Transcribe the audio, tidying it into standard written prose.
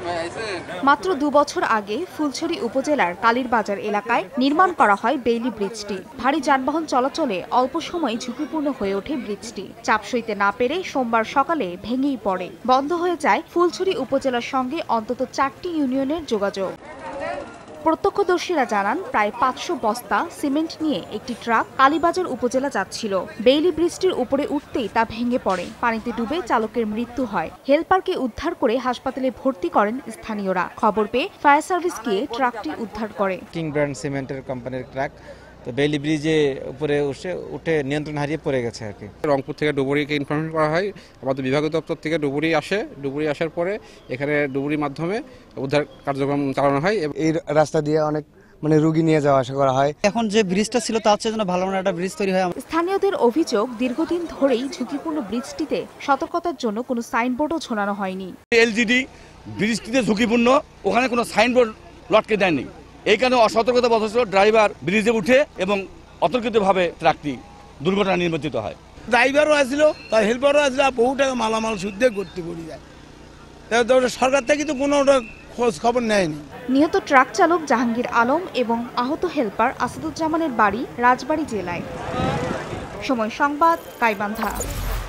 মাত্র 2 বছর আগে ফুলছড়ি উপজেলার কালীরবাজার এলাকায় নির্মাণ করা হয় বেইলি ব্রিজটি। ভারী যানবাহন চলাচলে অল্প সময়ে ঝুঁকিপূর্ণ হয়ে ওঠে ব্রিজটি। চাপ সইতে না পেরে সোমবার সকালে ভেঙেই পড়ে। বন্ধ হয়ে যায় ফুলছড়ি উপজেলার সঙ্গে অন্তত 4টি ইউনিয়নের যোগাযোগ। প্রত্যক্ষদর্শীরা জানান প্রায় 500 বস্তা সিমেন্ট নিয়ে একটি ট্রাক কালীবাজার উপজেলা যাচ্ছিল। বেইলি ব্রিজটির উপরে উঠতেই তা ভেঙে পড়ে। পানিতে ডুবে চালকের মৃত্যু হয়। হেলপারকে উদ্ধার করে হাসপাতালে ভর্তি করেন স্থানীয়রা। খবর পেয়ে ফায়ার সার্ভিস গিয়ে ট্রাকটি উদ্ধার করে। কিং ব্র্যান্ড সিমেন্টের কোম্পানির ট্রাক তো বেইলি ব্রিজে উপরে উঠে নিয়ন্ত্রণ হারিয়ে পড়ে গেছে আর কি। রংপুর থেকে ডুবুরিকে ইনফরমেশন করা হয়, আমাদের বিভাগীয় দপ্তর থেকে ডুবুরি আসার পরে এখানে ডুবুরির মাধ্যমে উদ্ধার কার্যক্রম চালানো হয়। এই রাস্তা দিয়ে অনেক রোগী নিয়ে যাওয়া আসা করা হয়। এখন যে ব্রিজটা ছিল তার চেয়ে যেন ভালো একটা ব্রিজ তৈরি হয়। স্থানীয়দের অভিযোগ, দীর্ঘদিন ধরেই ঝুঁকিপূর্ণ ব্রিজটিতে সতর্কতার জন্য কোনো সাইনবোর্ডও ঝোলানো হয়নি। এলজিডি ব্রিজটিতে ঝুঁকিপূর্ণ, ওখানে কোনো সাইনবোর্ড লটকে দেয়নি। এই কারণে অসতর্কতা বশত ড্রাইভার ব্রিজে উঠে এবং অতর্কিতভাবে ট্রাকটি দুর্ঘটনা নির্মিত হয়। ড্রাইভারও আসলো, তার হেল্পারও আসলো, বহু টাকা মালামাল শুদ্ধে করতে পড়ে যায়। সরকার থেকে তো কোনো খোঁজ খবর নেয়নি। নিহত ট্রাক চালক জাহাঙ্গীর আলম এবং আহত হেলপার আসাদুজ্জামানের বাড়ি রাজবাড়ী জেলায়। সময় সংবাদ, গাইবান্ধা।